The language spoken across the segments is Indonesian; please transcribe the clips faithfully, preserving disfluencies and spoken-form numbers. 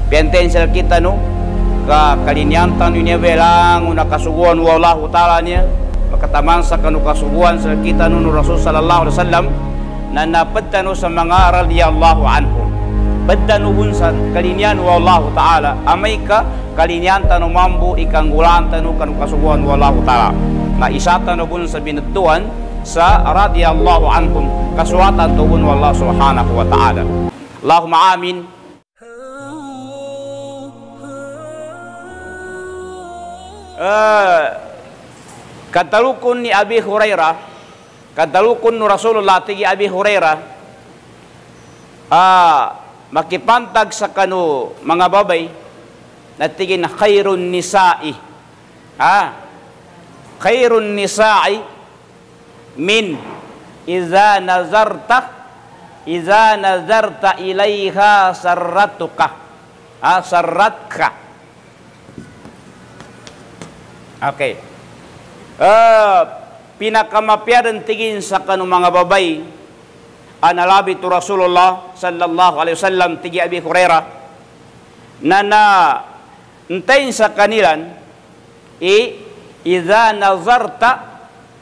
Pianten sel kita nu ka kalinyantan dunia belang una kasuguan wallahu taala nya makataman sa kanu kasuguan sel kita nu Rasul sallallahu alaihi wasallam na napatanu sa mga radhiyallahu anhu badanu bunsan kalinyan wallahu taala amay ka kalinyan tanu mambu ikang gulan tanu kanu kasuguan wallahu taala na isa tanu bun sa binutuan sa radhiyallahu anhum kasuwatan tubun wallahu subhanahu wa taala. Allahumma amin. uh, katalukun ni Abi Hurairah katalukun nu Rasulullah tigi Abi Hurairah ah makipantag sa kanu mga babay na tigin khairun nisa'i ha khairun nisa'i min iza nazarta iza nazarta ilaiha sarratuka ha sarratka. Okay. uh, pinakamapiaran tigin sa kanu mga babay analabi tu Rasulullah sallallahu alaihi wasallam tigi Abi Hurairah na na entain sa kanilan i idza nazarta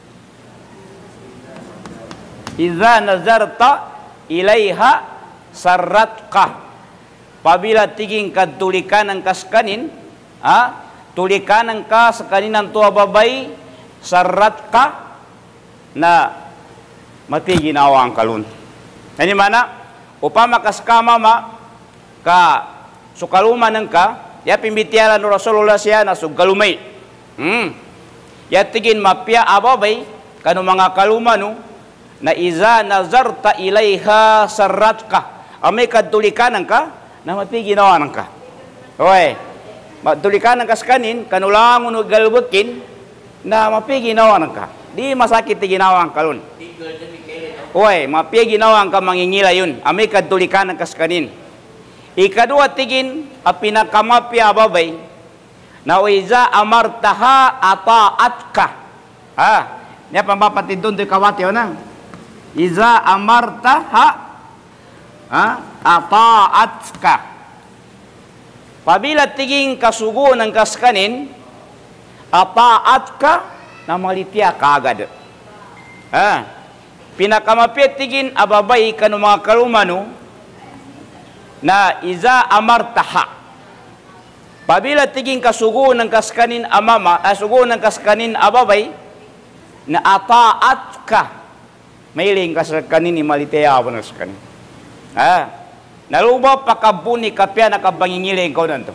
idza nazarta ilaiha sarratka pabila tiging kadulikan ang kaskanin ha tulikan ang ka sa kaninan tua babay sarratka na mati ginawa ang kalun. Ini mana upama kaskama ma ka sukaluma nang ka ya pimbitialan Rasulullah siya na sugalumay hmm ya tigin mapya ababay kanu mga kaluma no na iza nazarta ilaiha sarratka amay kadulikanan ka na mati ginawa nang ka oy matulikanan ka skanin kanulang no galbukin na mapi ginawa nang ka di masakit ti ginawa ang kalun. Oy, mapi ginawa ang ka mangingila yun. Amay kadulikan ang kaskanin. Ikadua tigin a pinakamapi ababay na iza amartaha ata'atka. Ha, niya pambapatid doon do'y kawati o na. Iza amartaha ha ata'atka. Pabila tiging kasugo ng kaskanin ata'atka na malitya kaagad. Ha, pinakamapit tigin ababay kanu mga kalumano na iza amartaha. Pabila tiging kasugo ng kaskanin amama, asugo ng kaskanin ababay na ataat ka. Mailing kaskanin ni malitya abon kaskanin. Ha, naluba pakabuni kapya nakabangingiling ko nanto.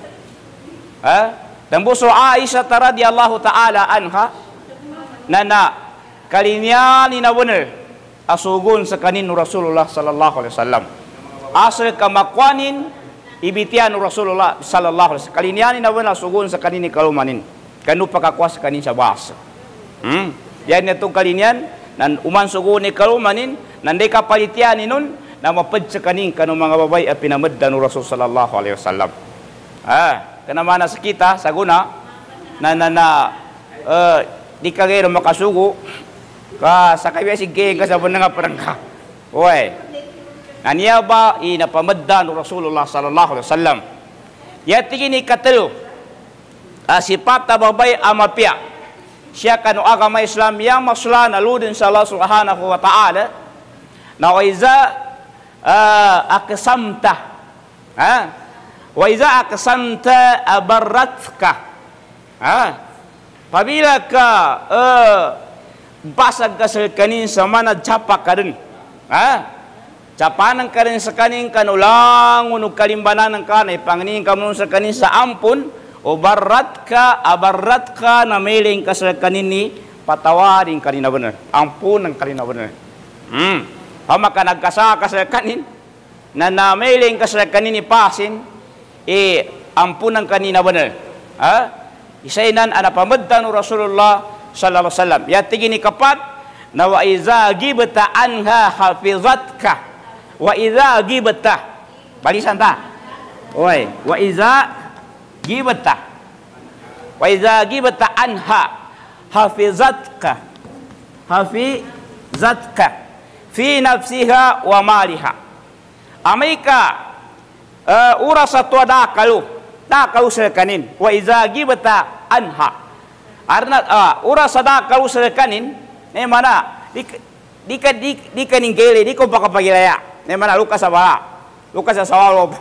Ha, tambuso Aisha radhiyallahu ta'ala anha na na kalinya ni nabuner asugun sa kanin Rasulullah sallallahu alaihi wasallam asal kamakwanin ibitian Rasulullah sallallahu alaihi wasallam kalinya ni nabuner asugun sa kanin ni kalumanin kanu pakakwas kanin sa basa hmm yan itong kalinyan nan uman sugun ni kalumanin nanday kapalitian ni nun na mapad sa kanin kanu mga babay at pinameddan Rasul sallallahu alaihi wasallam ah kanamana sa kita sa guna na na na uh, di kagay makasugo ka sa kaya sige ka sa bunanga perangka. Oy. Aniya ba inapamaddan Rasulullah sallallahu alaihi wasallam. Ya tigini katelo. Asipat babay amapia. Siya kanu agama Islam yang masla naludin sa Allah subhanahu wa ta'ala. Na wa iza uh, aqsamta. Ha? Wa iza aqsamta abarratka. Ha? Pabila ka uh, basag ka sa kanin sa mana japak ka rin. Ha? Japanan ka rin sa kanin kanulang unong kalimbanan ng kanay panginin ka mo sa kanin sa ampun o barat ka, abarat ka na mailing ka sa kanin ni patawarin ka rin na benar. Ampun ng kanin na benar. Hmm. Hama ka nagkasa ka sa kanin na na mailing ka sa kanin ni pasin eh ampun ng kanin na benar. Ha? Isainan anapamaddan Rasulullah sallallahu alaihi wasallam. Ya tigini kapat na wa iza gibta anha hafizatka. Wa iza gibta. Balisan ta. Oi, wa iza gibta. Wa iza gibta anha hafizatka. Hafizatka fi nafsiha wa maliha. Amika uh, ura satu ada kalu da kalu serkanin wa iza gibata anha arna uh, ura sada kalu serkanin ne mana di di di di kaning gele di ko baka pagilaya ne mana luka sabala luka sa sawalo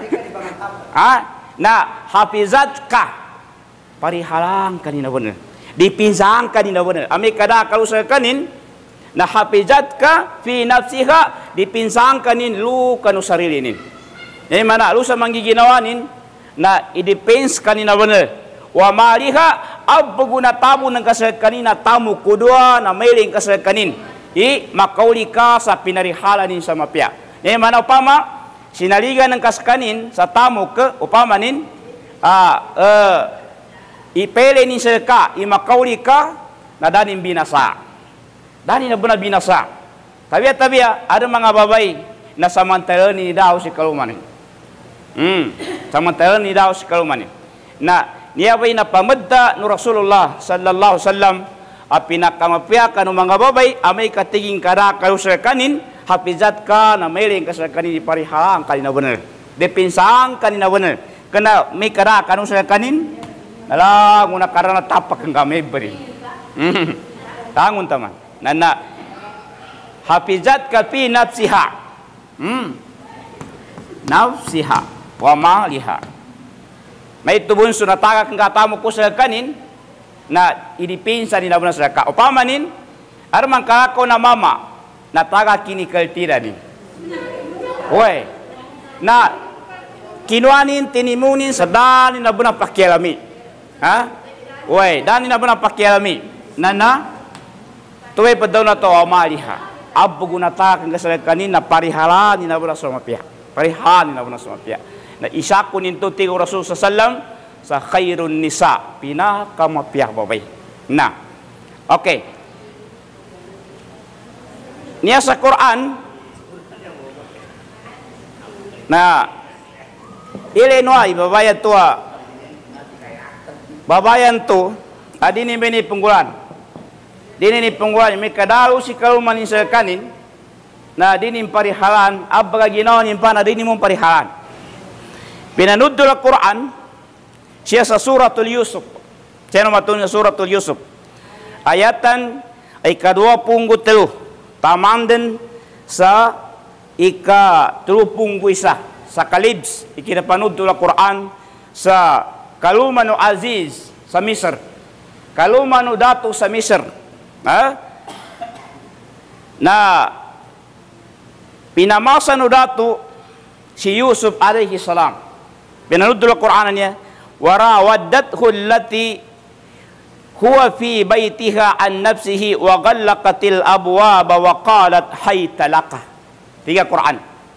ha na hafizatka parihalang kanina bener dipinzang kanina bener ami kada kalu serkanin na hafizatka fi nafsiha dipinzang kanin lu kanu sarilinin ne mana lu sa manggiginawanin na i-depends kanina bener wa maliha abguna tamu ng kasal kanina tamu kudua na mailing kasal kanin i makaulika sa pinarihalanin sa mapya ne mana upama sinaligan ng kaskanin sa tamu ke upama nin ah uh, ipele ni serka i makaulika na danin binasa danin na benar binasa tabiat tabiat ada mga babay na samantala ni daw si kalumanin hmm samantala ni daw si kalumanin na niya bay na pamadda no Rasulullah sallallahu alaihi wasallam a pinakamapya kanu mga babay amay katiging kada kayo sa kanin hafizat ka na mailing ka sa kanin di parihalang kanina bener depinsang kanina bener kena may kada kanu sa kanin nala nguna karana tapak ang kami beri tangun taman nana hafizat ka fi nafsiha hmm nafsiha wa maliha may tubun sunataga kang katamu ko sa kanin na idipinsa ni nabuna sa ka upamanin armang kako na mama na taga kinikaltira ni oy na kinuanin tinimunin sa dani nabuna pakialami ha oy dani nabuna pakialami na na tuwe pa daw na to amaliha abbugunata kang sa kanin na parihala ni nabuna sa mapya parihala ni nabuna sa mapya na isa ko ninto ti Rasul sa sallam sa khairun nisa pinakamapyak babay na okay niya sa Quran na Illinois babayan to babayan to adini bini punggulan dini ni punggulan may kadalo si kaluman sa kanin na dini parihalan abba ginawa ni pa na dini mong parihalan pinanudul Al-Quran siya sa suratul Yusuf siya namatun sa suratul Yusuf ayatan ay kadua punggu telu tamanden sa ika telu punggu isa sa kalibs ikinapanudul Al-Quran sa kalumano aziz sa Misr kalumano datu sa Misr ha? Na pinamasa no datu si Yusuf alaihi salam binanudul Al-Quran niya warawaddathu allati huwa fi baitiha an nafsihi wa ghallaqatil abwaba wa qalat hayta laka tiga Quran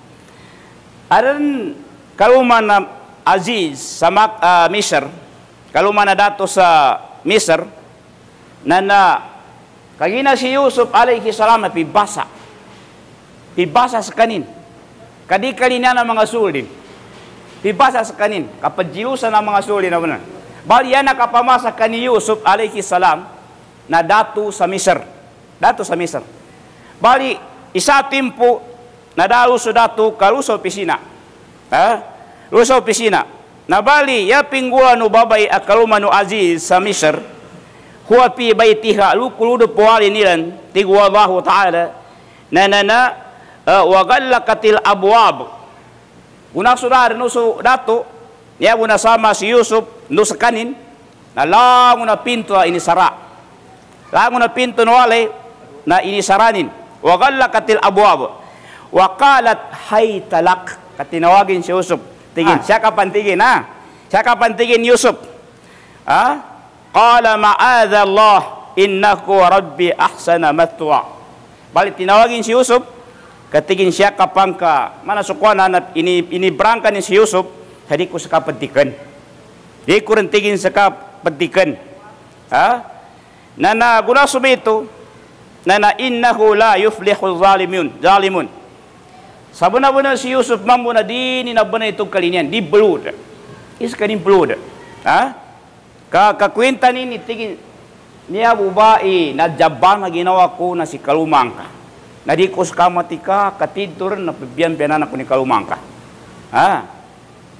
aran kaluman aziz sa uh, Misr kaluman na dato sa Misr na na kagina si Yusuf alaihi salam na pibasa pibasa sa kanin kadi kalina ng mga sulin pibasa sa kanin kapajilusan ng mga sulin na benar bali yan nakapamasa kani Yusuf alaihi salam na datu sa Misr datu sa Misr bali isa timpo na dalu sa datu kaluso pisina ha luso pisina na bali ya pingguan no babay akalumano aziz sa Misr huwa fi baitiha lukuludo puwali nilan tigwa Allah ta'ala na na na uh, wa ghallaqatil abwab una sudar no so dato ya una sama si Yusuf no sa kanin na lang una pinto ini sara lang una pinto no wale na inisaranin wa ghallaqatil abwab wa qalat hayta lak katinawagin si Yusuf tigin ah. Siya kapan tigin ha siya kapan tigin Yusuf ha qala ma'adha Allah innahu rabbi ahsana mathwa balik tinawagin si Yusuf katigin siya kapang ka mana sukwanan at ini ini berangkan ni si Yusuf hadi ko sa kapatikan di ko rin tigin sa kapatikan ha na na guna sumito na na innahu la yuflihu zalimun zalimun sabuna-buna si Yusuf mambo na di ni nabana itong kalinian di blood is kanin blood ha ka kakwenta ni tigin niya bubai na jaban na ginawa ko na si kalumangka na di ko skamatika katidur na pibyan pianan ako ni kalumangka ha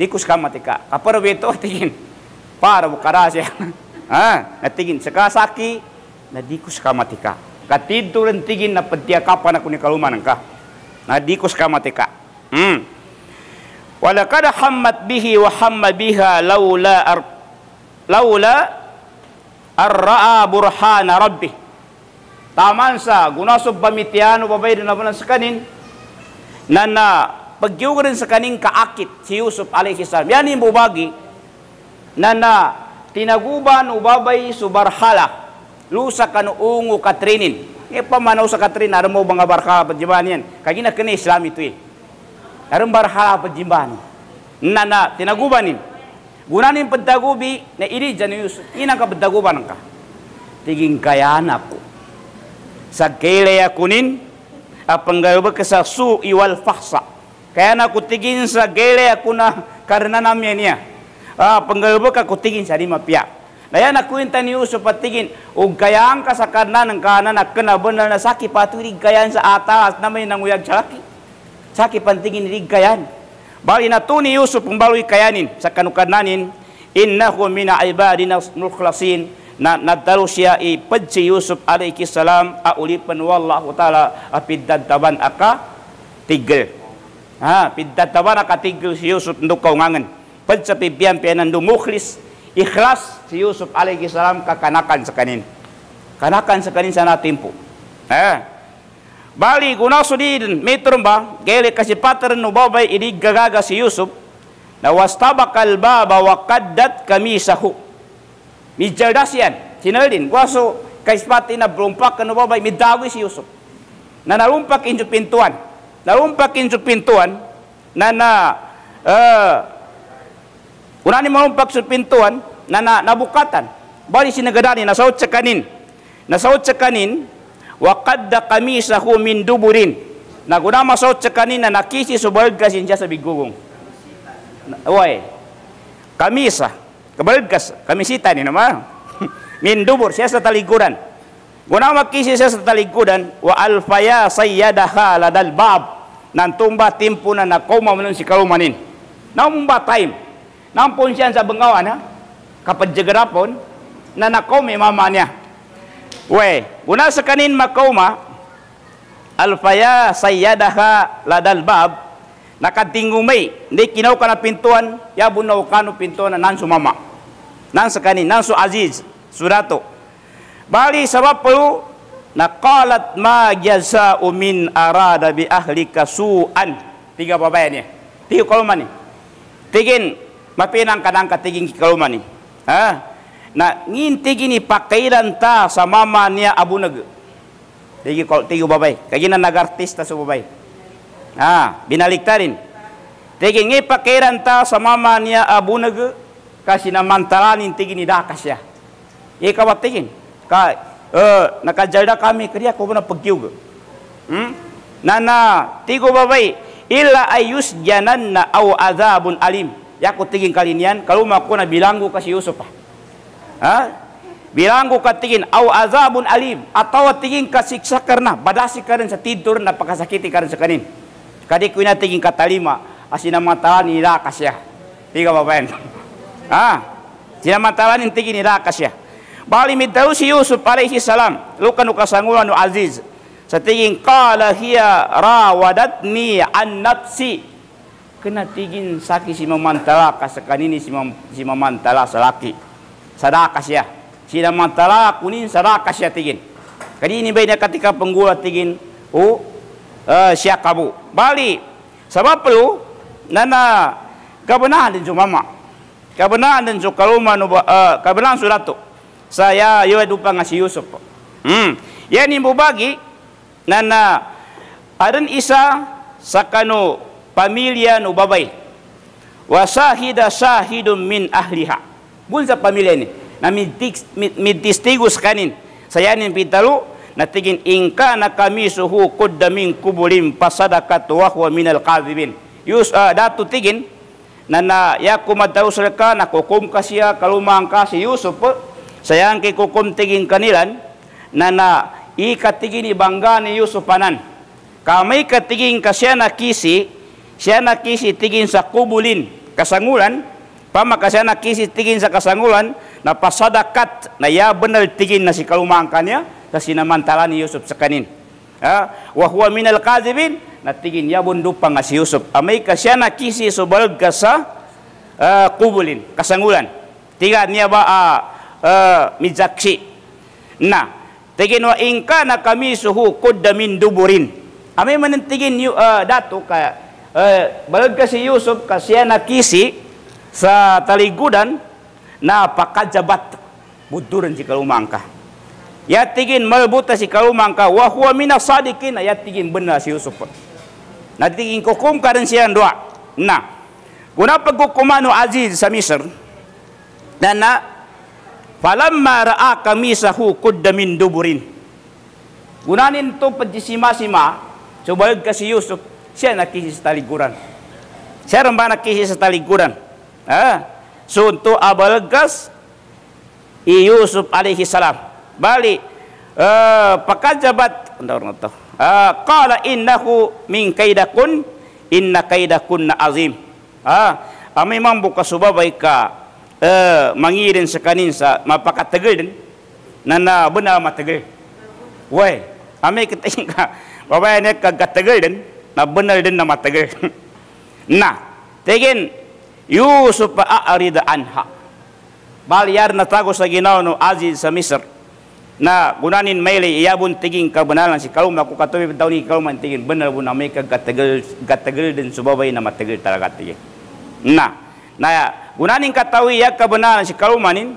dikus kamatika kapar beto tigin para bukarasya ah natigin sakasaki na dikus kamatika katiduran tigin na pedya kapan aku ni kaluman ka na dikus kamatika hmm walaqad hammat bihi wa hamma biha laula ar, laula ar-ra'a burhana rabbih taman sa gunasub pamitiano babay na bulan sakanin na na pagyugarin sa kaning kaakit si Yusuf alaihi salam yan yung bubagi na na tinaguban ubabay subarhala lusa kanuungo katrinin e pamanaw sa katrin aram mo mga barhala pagjiban yan kagina kini Islam ito eh aram barhala pagjiban na na tinagubanin gunanin pagtagubi na iri dyan Yusuf inang ka pagtaguban ka tiging kayana ko sa kailaya kunin apang gawag ka sa su iwal faksa kaya na kutigin sa gele ako na karena namya niya. Ah, panggalbok ako tigin sa lima piya. Daya na kuwinta ni Yusuf patigin. Ug kayaan ka sa karna ng kanan na kanabanal na saki patulig kayan sa atas na may nanguyag sa laki. Saki pantigin rig kayan. Bali na to ni Yusuf ang baloy kayanin sa kanukananin. Innahu mina ibadina mukhlasin na nadalo siya ipad si Yusuf alaihi salam aulipan wallahu ta'ala apidadtaban aka tigil. Ha, pidatawa na katigil si Yusuf nduk kaungangan. Pad sa pibiyan piyanan dumukhlis, ikhlas si Yusuf alaihi salam kakanakan sa kanin. Kanakan sa kanin sa natimpo. Ha. Bali gunaso din metron ba, gele kasi patran no babay idig gagaga si Yusuf na wastabakal baba wa qaddat kamisahu. Mijardas yan. Sinaldin, waso kaispati na brumpak no babay midawi si Yusuf. Na narumpak injo pintuan. Narumpakin sa pintuan na na uh, unani marumpak sa pintuan na, na nabukatan bali sinagadani nasaot sa kanin nasaot sa kanin wa qadda qamisahu min duburin naguna masaot sa kanin na nakisi subalad kasin siya sa bigugong oy kamisa kabalad kas kamisita ni naman min dubur siya sa talikuran guna makisi siya sa talikuran wa alfaya sayyadaha ladal bab nantumba timpo na nakoma mo si kalumanin namumba time nampun siya sa bengawan ha kapag jagarapon na nakome mama niya we guna sa kanin makoma alfaya sayyadaha ladal bab nakatingumay hindi kinaw ka na pintuan yabunaw ka no pintuan na nanso mama nan sa kanin nanso aziz surato bali sabab po naqalat ma jaza'u min arada bi ahlika su'an tiga babayan niya tiga kaluman ni tigin mapinang kanang katiging kaluman ni ha na ngintigin ipakailan ta sa mama niya abunag tigi tiga babay kagina nagartista sa babay ha binaliktarin tigin ipakailan ta sa mama niya abunag kasi namantalanin tigin idakas siya ikawat tigin ka uh, nakajalda kami kaya ko na pagkiug hmm? Nana tigo babay illa ayus janan na aw azabun alim yako tiging kalinian kalau mako na bilanggo kasi Yusuf ha bilanggo ka tigin aw azabun alim atau tiging kasiksa karna badasi karon sa tidur na pakasakiti karon sa kanin kadi ko na tiging katalima asinamatalan nila kasya tiga babayan ha sinamatalan ning tigin nila kasya bali midaw si Yusuf alaihi salam lukan ukasangulan no aziz sa tingin qala hiya rawadatni an nafsi kena tigin saki si mamantala ka sa kanini si, mam, si mamantala sa laki sadaka siya si mamantala kunin sadaka siya tigin kanini bay na katika penggulat tigin o uh, siya kabu bali sabab lu nana kabenahan din mama kabenahan din so kaluma no uh, kabenahan surato saya yo dupa nga si Yusuf hmm yan imbo bagi nana aran isa sa kano pamilya no babay wa sahida sahidun min ahliha bun sa pamilya ni na midtistigos kanin sayanin pitalo na tigin ingka na kami suhu kudda min kubulim pasadakat wa huwa minal kadhibin yus uh, datu tigin nana yakum madaw ka na kukum ka siya kalumang ka si Yusuf sayang kay kukum tigin kanilan nana ikatigin ibangga ni Yusuf panan kamay katigin ka siya nakisi siya nakisi tigin sa kubulin kasangulan pamakasya na kisi tigin sa kasangulan na pasadakat na ya benar tigin na si kalumangkannya sa sinamantala ni Yusuf sa kanin. Ah, wa huwa minal kadhibin na tigin ya bundupa nga si Yusuf. Amay kasya na kisi subalog ka sa uh, kubulin, kasangulan. Tiga niya ba uh, uh, mijaksi. Na, tigin wa ingka na kami suhu kudda min duburin. Amay manantigin uh, dato ka uh, balog ka si Yusuf kasya na kisi sa taligudan na pakajabat buduran si kalumangka. Ya tigin malbuta si kalumangka wa huwa minas sadiqin, ya tigin benar si Yusuf. Na tigin kukum ka rin siya doa. Na guna pagkukumano Aziz sa Misr na na falamma ra'a kamisahu qudda min duburin. Gunanin to pagsima-sima subayad ka si Yusuf siya nakisi sa taliguran. Siya rin ba nakisi sa taliguran? Ah, sunto abalgas i Yusuf alaihi salam. Bali uh, pakajabat ndor na to. Ah, qala innahu min kaidakun inna kaidakunna azim. Ah, amay mambu ka subabay ka uh, mangirin sa kanin sa mapakatagal din na na benar matagal. Wai, amay kiting ka babay na kagatagal din na benar din na matagal. Na, tigin Yusuf a'arida anha. Baliyar na tago sa ginaw no Aziz sa Misr na gunanin maili iyabun tiging kabenaran si kalum aku katuwi tahu ni kalum tigin benar bun amay kagatagal gatagal din subabay na matagal talaga tigin. Na, na gunanin katawi ya kebenaran si kalumanin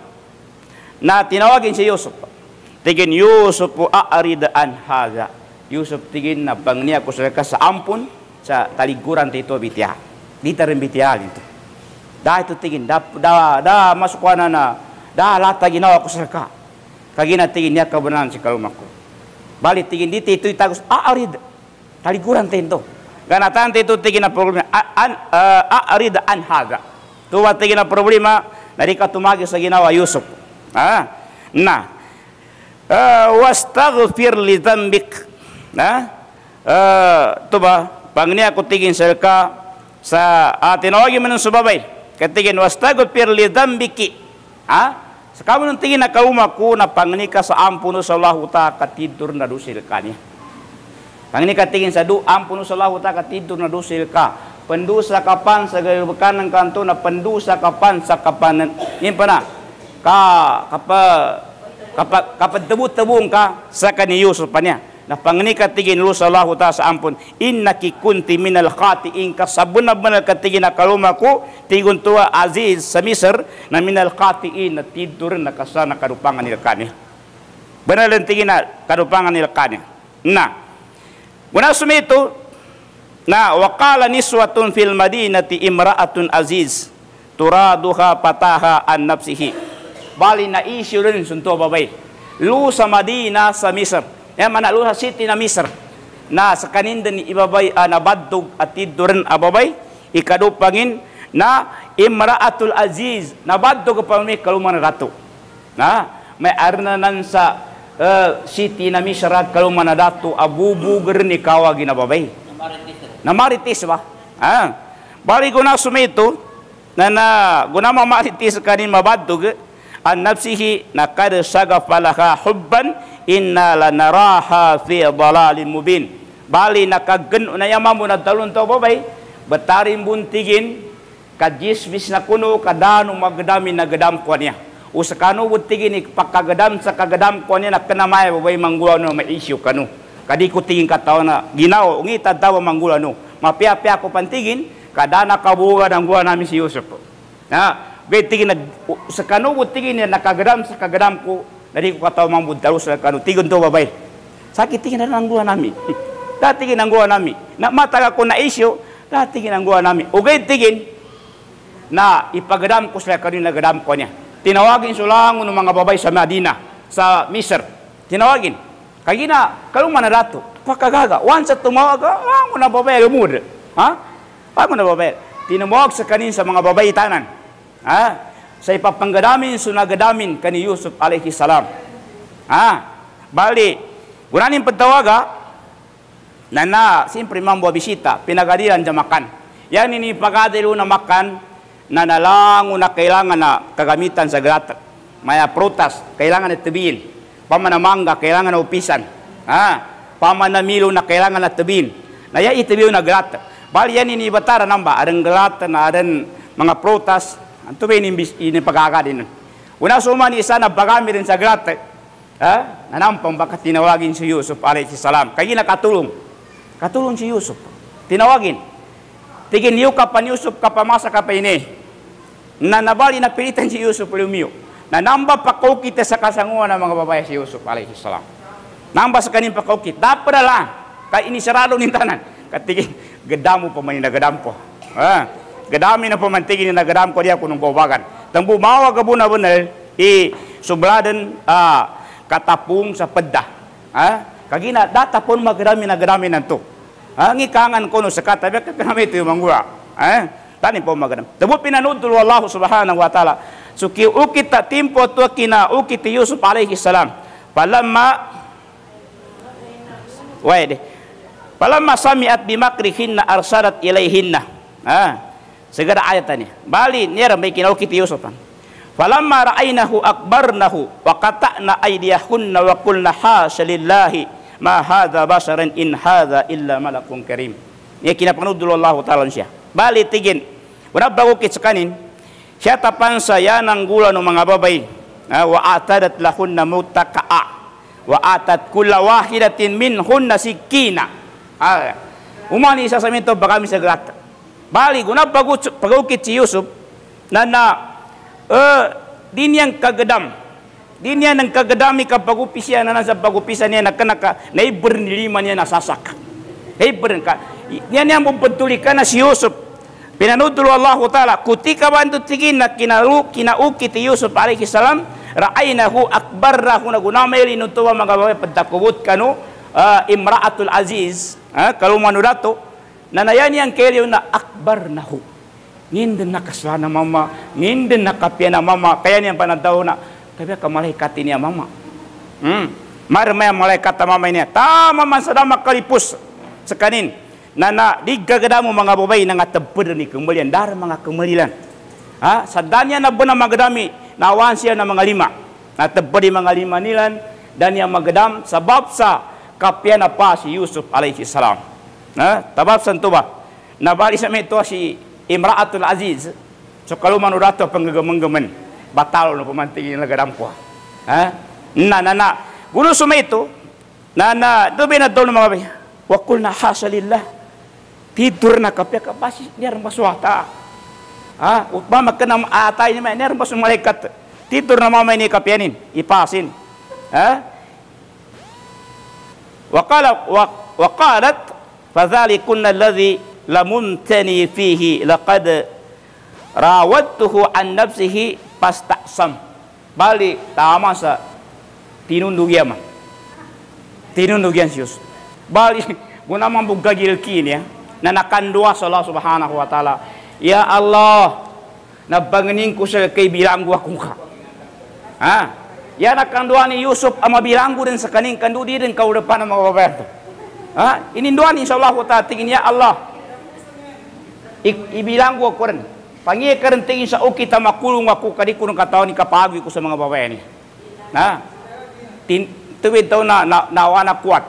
na tinawagin si Yusuf. Tigin Yusuf a'arida anha. Yusuf tigin na bangnia ko sa ampun sa taliguran tito bitia. Dita rin bitia itu. Dah itu tigin dah dah dah masuk wana na dah lata ginawa ko sa ka. Kagina tigin niya kebenaran si kalumako. Balik tigin dito itu itagus a'arid. Taliguran tento. Ganatan tento tigin na problema an a'arid an haga. Tuwa tigin na problema dari katumagi sa ginawa Yusuf. Ah, na uh, wastaghfir li dzambik. Nah, uh, tuba pangnia ko tigin sa ka sa atinawagi man subabay. Katigin wastaghfir li dzambiki. Ah, sakamu nang tigin na kaumaku na pangnika sa ampun sa Allah ta katidur na dusil kanya. Pangnika tigin sa du ampun sa Allah ta katidur na dusil ka. Pendusa kapan sa galukan ng kanto na pendusa kapan sa kapanan. Yan pa na. Ka kapa kapa kapadebut-tebung ka sa kani Yusuf pa niya. Na pangnika tigin lu sa Allah ta sa ampun. Innaki kunti minal khati'in ka sabuna-buna katigin na kalumaku tigun tua Aziz sa Misr na minal khati'in na tidur na kasana kadupangan nila kanya. Benar lang tigin na kadupangan nila kanya. Na muna sumito na waqala niswatun fil madinati imra'atun Aziz turaduha pataha an nafsihi. Bali na issue rin sunto babay. Lu sa Madina sa Misr. Yan mana lu sa city na Misr. Na sa kaninda ni ibabay uh, nabadtog at tiduran ababay ikadupangin na imra'atul Aziz nabadtog pa may kaluman rato. Na may arnanan sa uh, city na Misr kaluman dato abubuger ni kawagi na babay. Na maritis ba? Ah. Bali ko na sumito na na guna maritis kanin mabadtog an nafsihi na kada sagafalaha hubban inna lanaraha fi dalalin mubin. Bali nakagen na yamamu na talon to babay batarin buntigin kadismis na kuno kadano magdami na gadam ko niya usakano buntigin ipakagadam sa kagadam ko niya na kanamay babay manggula no may issue kanu kadi ko tingin kataw na ginaw ngita daw manggula no mapiapia ko pantigin kadana kabuga ng gua namin si Yusuf na betigin na usakano buntigin na nakagadam sa kagadam ko. Dari ko kataw mambud terus kanu tigun to babay. Sakit tingin na nang gua nami. Dati tingin nang gua nami. Na mata ko na issue, dati tingin nang gua nami. Ugay tingin na ipagadam ko sila kanina gadam ko niya. Tinawagin sulang ng mga babay sa Madina, sa Misr. Tinawagin. Kagina kalung manadato. Pakagaga. Once at tumawag, ah, mo na babay lumud. Ha? Ah, mo na babay. Tinawag sa kanin sa mga babay tanan. Ha? Sa ipapangadamin sunagadamin kani Yusuf alaihi salam. Ah, bali gunanin pagtawaga na na siyempre mambo bisita pinagadiran sa makan. Yan ini pagadilo na makan na nalango na kailangan na kagamitan sa gratag. Maya prutas, kailangan na tabiin. Pamanamangga, kailangan na upisan. Ha? Pamanamilo na kailangan na tabiin. Naya itabiyo na gratag. Bali yan inibatara namba, adang gratag na adang mga prutas, ang tubiin ini pagkakadin. Una suma ni isa na bagami rin sa gratag. Ha? Nanampang baka tinawagin si Yusuf alayhi salam. Kaya nakatulong. Katulong si Yusuf. Tinawagin. Tigin niyo ka pa Yusuf ka pamasa ka pa ini. Na nabali na pilitan si Yusuf lumiyo. Na namba pakaukit sa kasanguan ng mga babae si Yusuf alayhi salam. Namba sa kanin pakaukit. Dapat na lang. Kaya inisarado ni tanan. Katigin, gadamo pa man inagadam ko. Ha? Gadami na pamantigin na nagadam ko diya kunong bawagan. Tang bumawa ka na bunal, i subladan ah, katapung sa pedda. Ha? Kagina, datapon magadami nagadami nanto. Ha? Ngikangan ko no sa katabi, kakanami ito yung mangura. Ha? Tani po magadam. Tabo pinanudul wallahu subhanahu wa ta'ala. So kiukit ta timpo to kina ukit Yusuf alaihi salam. Palamma Waide. Palamma sami'at bimakrihinna arsalat ilaihinna. Ah. Segera ayatannya. Bali niya may kinaukit Yusuf. Falamma ra'aynahu akbarnahu wa qata'na aydiyahunna wa qulna hasya lillahi ma hadza basharan in hadza illa malakun karim. Niya kinapanudul Allah ta'ala siya. Bali tigin. Wala bagukit sa kanin. Siya tapan saya ng gula ng mga babay. Wa atadat lahunna mutaka'a. Wa atat kulla wahidatin minhunna sikina. Ah, umani isa sa minto baka mi sa grata. Bali guna pagukit si Yusuf na na uh, din yang kagadam. Din yan ang kagadami ka pagupis yan na nasa pagupisan niya na kanaka na ibernilima niya nasasak. Ibern ka. Yan yan mong ka na si Yusuf. Pinanudul Allah Ta'ala, kutika bantu tigin na kinaru, kinauki ti Yusuf alaihi salam, ra'aynahu akbarrahu na gunamay linutuwa mga babae pagtakubot kanu, uh, imra'atul aziz, uh, kalumano dato, na nayan yang kelyo na akbarnahu. Nginden na kasla na mama, nginden na kapya na mama, kaya niyan panadaw na, kaya ka malaikat niya mama. Hmm. Marmaya malaikat na mama niya, tama man sa damak kalipus sa kanin. Na na di gagadamo mga babay na nga tabper ni kemalian dar mga kemalilan. Ha sadanya na bana magadami nawan siya na mga lima. Na tabper di mga lima nilan dan yang magadam sabab sa kapya na pa si Yusuf alaihi salam. Ha tabab santo ba. Nabali sa meto si Imra'atul Aziz. So kalau manurato panggagaman batal no pamantingin nagadam ko. Ha na na na gulo sumeto na na do bina do mga babay. Wa qulna hasalillah. Tidur na kapya ka basi niya maswata. Ah, utma magkanam atay ni may niya masu malaikat. Tidur na mamay ni kapyanin, ipasin. Ha? Wa qala wa qalat fadhalikunna alladhi lamuntani fihi laqad rawattuhu an nafsihi fastasam. Bali tama sa tinundugian man. Tinundugian sius. Bali guna mambugagil kini na nakandua sa Allah subhanahu wa ta'ala. Ya Allah, nabanganin ko sa kay bilanggo akong ka. Ha? Ya nakandua ni Yusuf ama bilanggo din sa kaning kandu di din kaudapan ng mga babae. Ha? Ininduan insyaallah wa ta'ala tingin ya Allah. I ibilanggo ko rin. Pangiya ka rin tingin sa ukita makulong ako kadi ko ng katawan ni kapagwi ko sa mga babae ni. Ha? Tin tuwid daw na nawa na kuwat.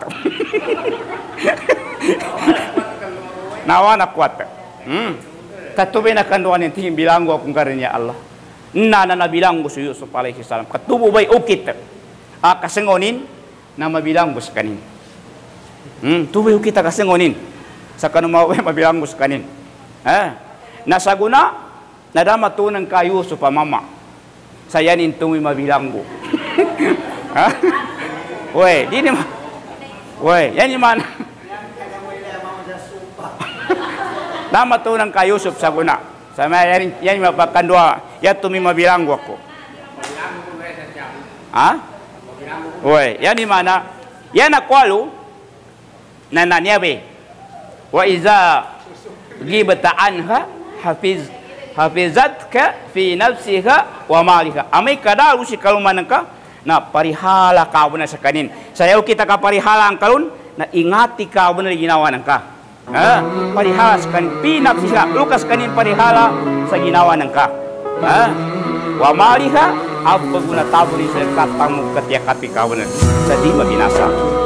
Nawa na kuat. Hmm. Katubi na kanduan yung tingin bilanggo akong karinya Allah. Nana na bilanggo si Yusuf alaihi salam. Katubo bay ukit. Ah, kasengonin na mabilanggo sa kanin. Hmm. Tubo ukit kasengonin. Sa kanumaway mabilanggo sa kanin. Ha? Nasaguna, nadama tunang ka Yusuf pa mama. Sayanin tumi mabilanggo. Ha? Wey, di naman. Wey, yan yung man. Nama tu nang ka Yusuf sa guna. Sama yan yan mapakandwa. Ya tumi mabilanggo ako. Ha? Oy, yan di mana? Yan akwalu na nanyabe. Wa iza ghibata anha hafiz hafizatka fi nafsiha wa malika. Amay kada usi kaluman ka na parihala ka na sa kanin. Sayaw kita ka parihala ang kalun na ingati ka na ginawa nang ka. Ha? Parihala sa kanin, pinap sila, lukas kanin parihala sa ginawa ng ka. Ha? Wa mariha, ang paguna tabulin sa katang mo katiyak kapikawanan sa di mabinasa.